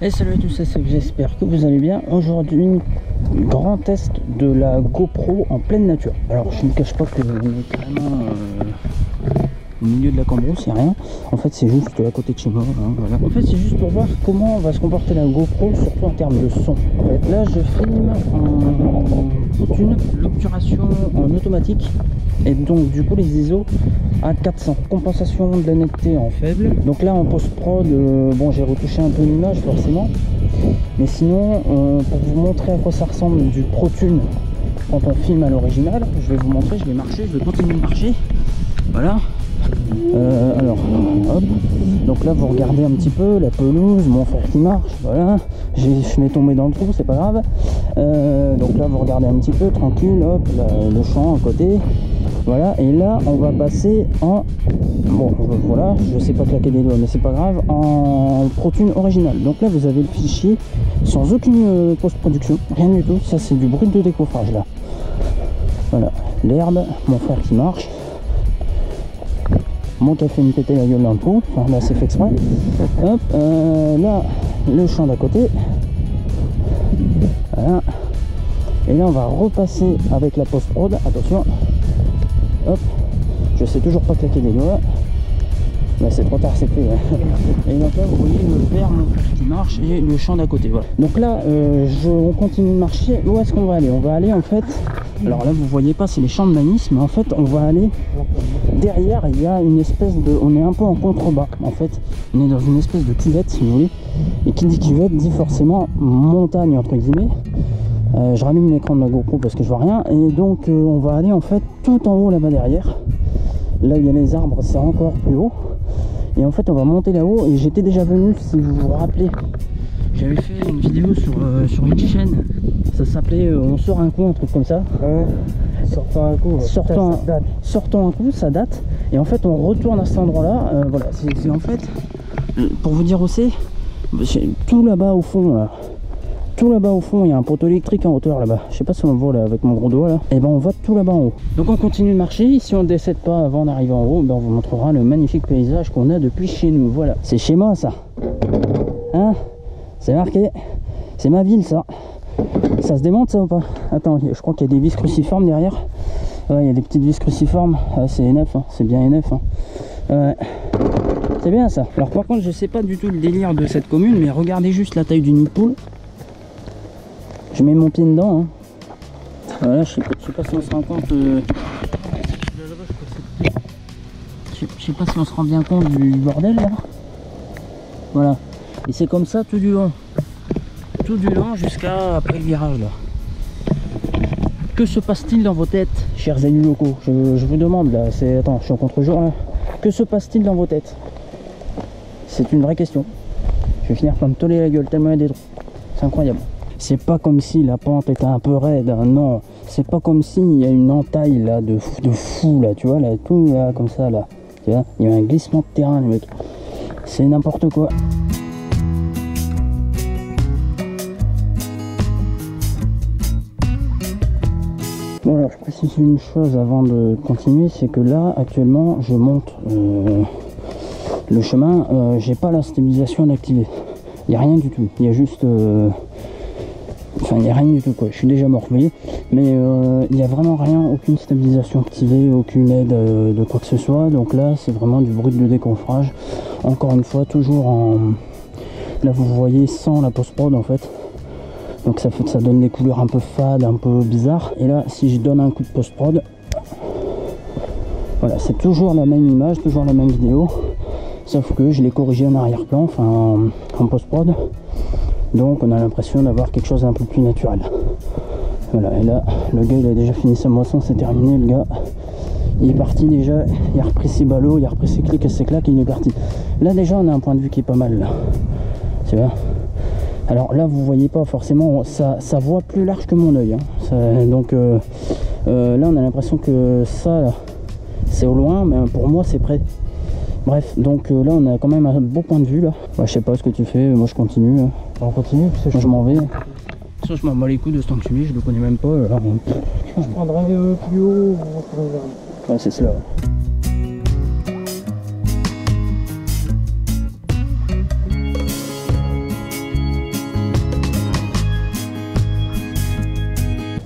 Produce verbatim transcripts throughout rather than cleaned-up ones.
Et salut à tous, c'est Seb, j'espère que vous allez bien. Aujourd'hui, grand test de la GoPro en pleine nature. Alors je ne cache pas que on est carrément euh, au milieu de la cambrousse, il n'y a rien. En fait c'est juste à côté de chez moi, hein, voilà. En fait c'est juste pour voir comment va se comporter la GoPro, surtout en termes de son. En fait là je filme en toute une l'obturation en automatique. Et donc du coup les I S O à quatre cents, compensation de la netteté en faible. Donc là en post-prod, euh, bon j'ai retouché un peu l'image forcément, mais sinon euh, pour vous montrer à quoi ça ressemble du ProTune quand on filme à l'original, je vais vous montrer, je vais marcher, je vais continuer de marcher, voilà. Euh, alors hop, donc là vous regardez un petit peu la pelouse, mon frère qui marche, voilà, je m'ai tombé dans le trou, c'est pas grave. Euh, donc là vous regardez un petit peu tranquille, hop, là, le champ à côté. Voilà, et là on va passer en, bon voilà, je sais pas claquer des doigts mais c'est pas grave, en ProTune original. Donc là vous avez le fichier sans aucune euh, post-production, rien du tout, ça c'est du bruit de décoffrage là. Voilà, l'herbe, mon frère qui marche, mon café me pétait la gueule dans le trou, enfin là c'est fait exprès. Hop, euh, là le champ d'à côté, voilà, et là on va repasser avec la post-prod, attention. Hop, je sais toujours pas claquer des doigts, mais c'est trop tard, c'est fait. Et donc là vous voyez le vert, mon frère qui marche et le champ d'à côté, voilà. Donc là euh, je, on continue de marcher. Où est-ce qu'on va aller? On va aller en fait, alors là vous voyez pas, c'est les champs de maïs, mais en fait on va aller derrière, il y a une espèce de, on est un peu en contrebas en fait, on est dans une espèce de cuvette si vous voulez, et qui dit cuvette dit forcément montagne entre guillemets. Euh, je rallume l'écran de ma GoPro parce que je vois rien, et donc euh, on va aller en fait tout en haut là-bas derrière, là où il y a les arbres c'est encore plus haut, et en fait on va monter là-haut. Et j'étais déjà venu, si vous vous rappelez, j'avais fait une vidéo sur, euh, sur une chaîne, ça s'appelait euh, on sort un coup, un truc comme ça. Ouais, sortons un coup, sortons un, sortons un coup, ça date, et en fait on retourne à cet endroit là, euh, voilà, c'est en fait, pour vous dire aussi, tout là-bas au fond là, tout là-bas au fond il y a un poteau électrique en hauteur là-bas, je sais pas si on le voit là avec mon gros doigt là, et ben on va tout là-bas en haut. Donc on continue de marcher, si on ne décède pas avant d'arriver en haut, ben on vous montrera le magnifique paysage qu'on a depuis chez nous. Voilà, c'est chez moi ça, hein, c'est marqué, c'est ma ville ça. Ça se démonte ça ou pas? Attends, je crois qu'il y a des vis cruciformes derrière. Ouais, il y a des petites vis cruciformes, ah, c'est N F, hein. C'est bien N F, hein. Ouais. C'est bien ça. Alors par contre je sais pas du tout le délire de cette commune, mais regardez juste la taille du nid de poule. Je mets mon pied dedans, hein. Voilà, je sais pas, je sais pas si on se rend compte euh... je, je sais pas si on se rend bien compte du bordel là. Voilà, et c'est comme ça tout du long, tout du long jusqu'à après le virage là. Que se passe-t-il dans vos têtes, chers élus locaux? je, je vous demande là, c'est, attends, je suis en contre-jour là. Que se passe-t-il dans vos têtes? C'est une vraie question. Je vais finir par me toller la gueule tellement il y a des trous. C'est incroyable. C'est pas comme si la pente était un peu raide, hein, non. C'est pas comme s'il y a une entaille là de, de fou là, tu vois, là, tout là, comme ça là. Tu vois, il y a un glissement de terrain, le mec. C'est n'importe quoi. Bon alors je précise une chose avant de continuer, c'est que là actuellement je monte euh, le chemin, euh, j'ai pas la stabilisation d'activer. Il n'y a rien du tout, il y a juste... Euh, Enfin, il n'y a rien du tout quoi, je suis déjà mort, vous voyez. Mais euh, il n'y a vraiment rien, aucune stabilisation activée, aucune aide euh, de quoi que ce soit. Donc là, c'est vraiment du bruit de décoffrage. Encore une fois, toujours en... Là, vous voyez sans la post-prod en fait. Donc ça fait, ça donne des couleurs un peu fades, un peu bizarres. Et là, si je donne un coup de post-prod, voilà, c'est toujours la même image, toujours la même vidéo. Sauf que je l'ai corrigé en arrière-plan, enfin en, en post-prod. Donc on a l'impression d'avoir quelque chose un peu plus naturel. Voilà, et là le gars il a déjà fini sa moisson, c'est terminé, le gars il est parti déjà, il a repris ses ballots, il a repris ses clics et ses claques et il est parti. Là déjà on a un point de vue qui est pas mal là, tu vois. Alors là vous voyez pas forcément, ça, ça voit plus large que mon oeil, hein. Ça, donc euh, euh, là on a l'impression que ça c'est au loin, mais pour moi c'est près. Bref, donc euh, là on a quand même un beau point de vue là. Bah, je sais pas ce que tu fais, moi je continue. Hein. On continue parce que moi, je m'en vais. Ça je m'en bats les coups de ce enculé, je le connais même pas. Là, on... Je prendrai euh, plus haut. Ouais, c'est cela.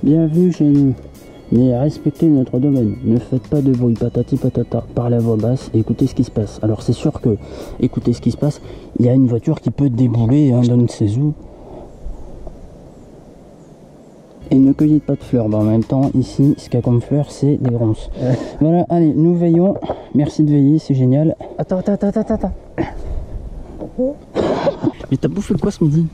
Bienvenue chez nous. Mais respectez notre domaine. Ne faites pas de bruit, patati patata. Parlez à voix basse et écoutez ce qui se passe. Alors c'est sûr que, écoutez ce qui se passe, il y a une voiture qui peut débouler hein, dans une saison. Et ne cueillez pas de fleurs. Bah, en même temps, ici, ce qu'il y a comme fleurs, c'est des ronces. Euh. Voilà, allez, nous veillons. Merci de veiller, c'est génial. Attends, attends, attends, attends, attends. Mais t'as bouffé quoi ce midi?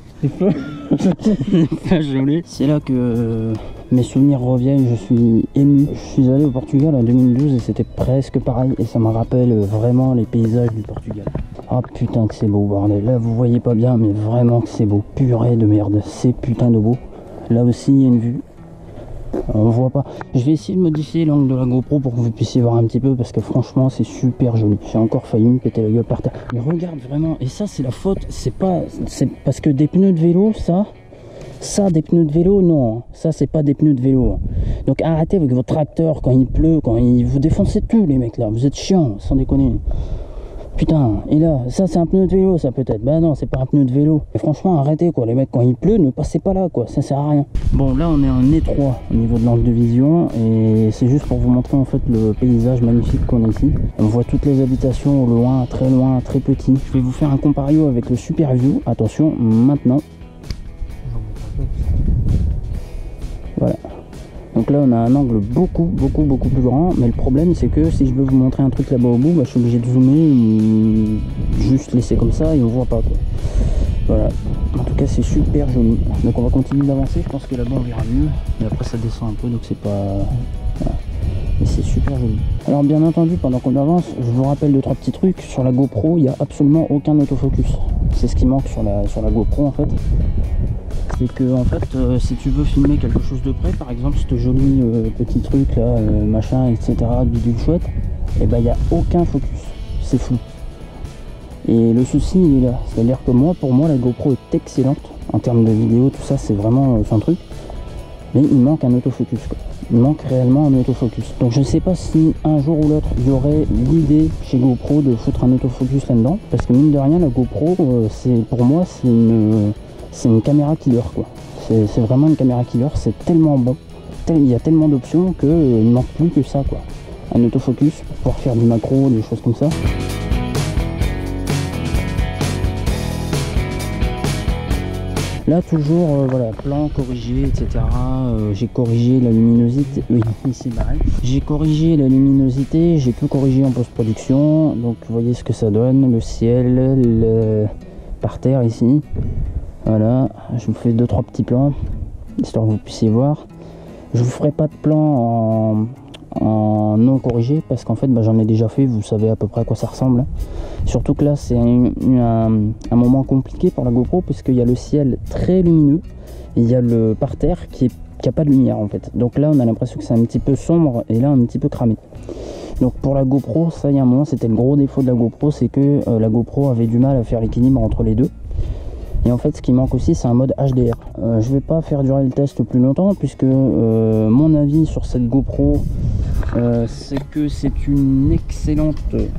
C'est là que euh, mes souvenirs reviennent, je suis ému. Je suis allé au Portugal en deux mille douze et c'était presque pareil. Et ça me rappelle vraiment les paysages du Portugal. Ah putain que c'est beau bordel. Là vous voyez pas bien mais vraiment que c'est beau. Purée de merde, c'est putain de beau. Là aussi il y a une vue. On voit pas. Je vais essayer de modifier l'angle de la GoPro pour que vous puissiez voir un petit peu parce que franchement c'est super joli. J'ai encore failli me péter la gueule par terre. Mais regarde vraiment. Et ça c'est la faute. C'est pas. C'est parce que des pneus de vélo, ça. Ça des pneus de vélo, non. Ça c'est pas des pneus de vélo. Donc arrêtez avec votre tracteur quand il pleut, quand il vous défoncez tout les mecs là. Vous êtes chiants, sans déconner. Putain, et là, ça c'est un pneu de vélo ça peut-être. Bah non, c'est pas un pneu de vélo. Et franchement, arrêtez quoi, les mecs, quand il pleut, ne passez pas là quoi, ça sert à rien. Bon, là on est en étroit au niveau de l'angle de vision et c'est juste pour vous montrer en fait le paysage magnifique qu'on a ici. On voit toutes les habitations au loin, très loin, très petit. Je vais vous faire un compario avec le Super View. Attention, maintenant. Voilà. Donc là on a un angle beaucoup beaucoup beaucoup plus grand, mais le problème c'est que si je veux vous montrer un truc là-bas au bout, bah, je suis obligé de zoomer et juste laisser comme ça et on voit pas quoi. Voilà, en tout cas c'est super joli. Donc on va continuer d'avancer, je pense que là-bas on verra mieux, mais après ça descend un peu donc c'est pas... Voilà. Et c'est super joli. Alors bien entendu pendant qu'on avance, je vous rappelle deux trois petits trucs. Sur la GoPro il n'y a absolument aucun autofocus. C'est ce qui manque sur la, sur la GoPro en fait. C'est que en fait euh, si tu veux filmer quelque chose de près, par exemple ce joli euh, petit truc là, euh, machin etc, bidule chouette, et ben il n'y a aucun focus, c'est fou. Et le souci il est là, c'est à dire que moi pour moi la GoPro est excellente en termes de vidéo, tout ça c'est vraiment euh, son truc, mais il manque un autofocus quoi. Il manque réellement un autofocus. Donc je ne sais pas si un jour ou l'autre il y aurait l'idée chez GoPro de foutre un autofocus là-dedans, parce que mine de rien la GoPro euh, c'est pour moi c'est une euh, c'est une caméra killer quoi. C'est vraiment une caméra killer, c'est tellement bon, tel, il y a tellement d'options qu'il euh, ne manque plus que ça quoi. Un autofocus pour pouvoir faire du macro, des choses comme ça. Là toujours euh, voilà, plan corrigé et cetera. Euh, j'ai corrigé la luminosité. Oui, ici pareil. J'ai corrigé la luminosité, j'ai tout corrigé en post-production. Donc vous voyez ce que ça donne, le ciel, le parterre ici. Voilà, je vous fais deux trois petits plans histoire que vous puissiez voir. Je vous ferai pas de plan en, en non corrigé parce qu'en fait bah, j'en ai déjà fait, vous savez à peu près à quoi ça ressemble. Surtout que là c'est un, un, un moment compliqué pour la GoPro puisqu'il y a le ciel très lumineux et il y a le parterre qui n'a pas de lumière en fait. Donc là on a l'impression que c'est un petit peu sombre et là un petit peu cramé. Donc pour la GoPro, ça il y a un moment c'était le gros défaut de la GoPro, c'est que euh, la GoPro avait du mal à faire l'équilibre entre les deux. Et en fait ce qui manque aussi c'est un mode H D R. Euh, je vais pas faire durer le test plus longtemps puisque euh, mon avis sur cette GoPro euh, c'est que c'est une excellente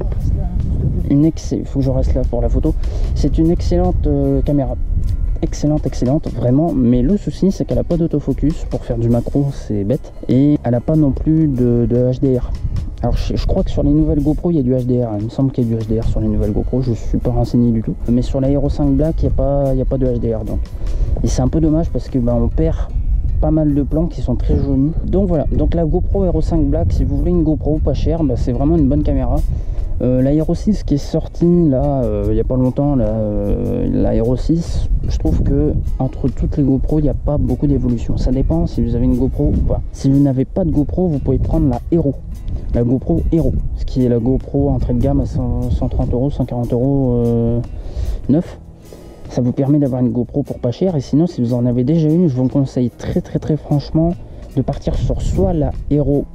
une ex il faut que je reste là pour la photo. C'est une excellente euh, caméra. Excellente, excellente, vraiment. Mais le souci c'est qu'elle a pas d'autofocus. Pour faire du macro c'est bête. Et elle a pas non plus de, de H D R. Alors je, je crois que sur les nouvelles GoPro il y a du H D R, il me semble qu'il y a du H D R sur les nouvelles GoPro, je suis pas renseigné du tout. Mais sur la Hero cinq Black il n'y a, pas, il y a pas de H D R donc. Et c'est un peu dommage parce que bah, on perd pas mal de plans qui sont très jolis. Donc voilà, donc la GoPro Hero cinq Black, si vous voulez une GoPro pas chère, bah, c'est vraiment une bonne caméra. Euh, la Hero six qui est sortie là euh, il n'y a pas longtemps, là, euh, la Hero six, je trouve que entre toutes les GoPro il n'y a pas beaucoup d'évolution. Ça dépend si vous avez une GoPro ou pas. Si vous n'avez pas de GoPro, vous pouvez prendre la Hero. La GoPro Hero, ce qui est la GoPro entrée de gamme à cent trente euros, cent quarante euros euh, neuf. Ça vous permet d'avoir une GoPro pour pas cher. Et sinon, si vous en avez déjà une, je vous conseille très très très franchement de partir sur soit la Hero,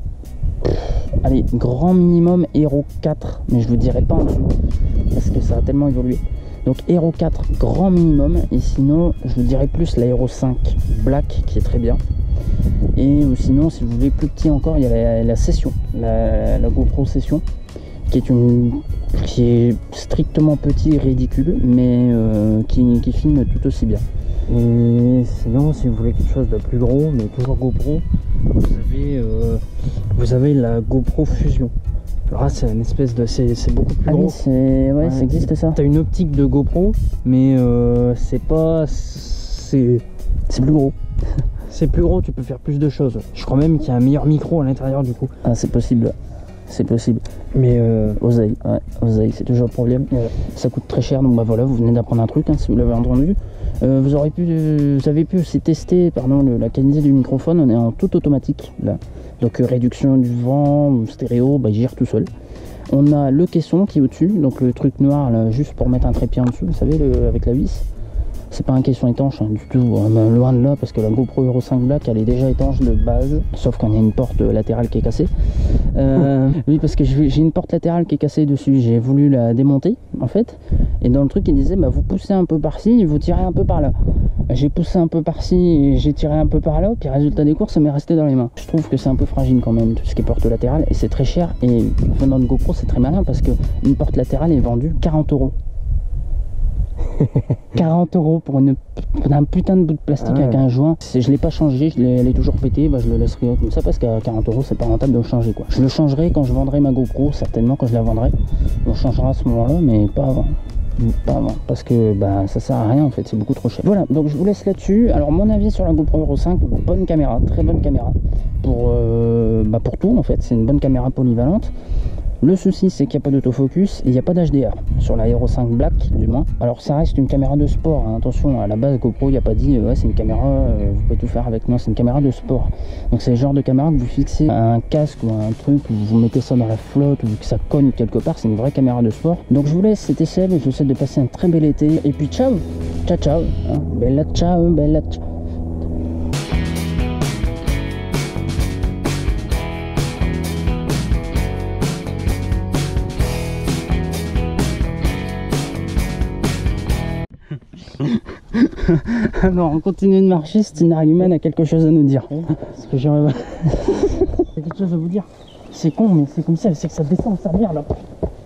allez, grand minimum Hero quatre, mais je vous dirai pas en dessous parce que ça a tellement évolué. Donc Hero quatre grand minimum, et sinon je vous dirais plus la Hero cinq Black qui est très bien. Et ou sinon si vous voulez plus petit encore, il y a la, la Session, la, la GoPro Session qui est une qui est strictement petit et ridicule, mais euh, qui, qui filme tout aussi bien. Et sinon, si vous voulez quelque chose de plus gros, mais toujours GoPro, vous avez, euh, vous avez la GoPro Fusion. Alors là, c'est une espèce de, c'est beaucoup plus Ah gros. oui, c'est, ouais, ouais, ça existe ça. T'as une optique de GoPro, mais euh, c'est pas, c'est, c'est plus gros. C'est plus gros, tu peux faire plus de choses. Je crois même qu'il y a un meilleur micro à l'intérieur du coup. Ah, c'est possible. C'est possible. Mais euh, oseille, ouais, oseille, c'est toujours le problème. Ouais. Ça coûte très cher, donc bah voilà, vous venez d'apprendre un truc, hein, si vous l'avez entendu. Euh, vous aurez pu, vous avez pu aussi tester, pardon, le, la qualité du microphone. On est en tout automatique là. Donc euh, réduction du vent, stéréo, bah, il gère tout seul. On a le caisson qui est au-dessus, donc le truc noir là, juste pour mettre un trépied en dessous, vous savez, le, avec la vis. C'est pas un caisson étanche hein, du tout, euh, loin de là, parce que la GoPro Hero cinq Black elle est déjà étanche de base, sauf quand il y a une porte latérale qui est cassée. Euh, oui, parce que j'ai une porte latérale qui est cassée dessus, j'ai voulu la démonter en fait, et dans le truc il disait bah vous poussez un peu par-ci et vous tirez un peu par là. J'ai poussé un peu par-ci et j'ai tiré un peu par là, puis résultat des courses ça m'est resté dans les mains. Je trouve que c'est un peu fragile quand même, tout ce qui est porte latérale, et c'est très cher, et venant de GoPro c'est très malin parce que une porte latérale est vendue quarante euros. quarante euros pour, une, pour un putain de bout de plastique ah ouais. Avec un joint. Je l'ai pas changé, je l'ai toujours pété, bah je le laisserai comme ça parce qu'à quarante euros c'est pas rentable de le changer quoi. Je le changerai quand je vendrai ma GoPro, certainement quand je la vendrai. On changera à ce moment là, mais pas avant. Pas avant, parce que bah ça sert à rien en fait, c'est beaucoup trop cher. Voilà, donc je vous laisse là-dessus. Alors mon avis sur la GoPro Hero cinq, bonne caméra, très bonne caméra pour, euh, bah, pour tout en fait, c'est une bonne caméra polyvalente. Le souci c'est qu'il n'y a pas d'autofocus et il n'y a pas d'H D R sur la Hero cinq Black du moins. Alors ça reste une caméra de sport, hein. Attention, à la base GoPro il n'y a pas dit euh, ouais c'est une caméra, euh, vous pouvez tout faire avec. Non, c'est une caméra de sport. Donc c'est le genre de caméra que vous fixez à un casque ou à un truc, ou vous mettez ça dans la flotte ou que ça cogne quelque part, c'est une vraie caméra de sport. Donc je vous laisse, c'était Seb, je vous souhaite de passer un très bel été et puis ciao, ciao ciao, hein. Bella ciao, bella ciao. Alors on continue de marcher, Stinarhuman a quelque chose à nous dire. Parce que j'ai quelque chose à vous dire. C'est con mais c'est comme ça, c'est que ça descend sa merde là.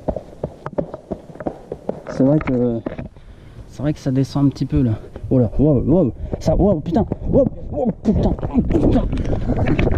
C'est vrai que c'est vrai que ça descend un petit peu là. Oh là, wow, wow, ça, wow, putain, wow, wow, putain, putain.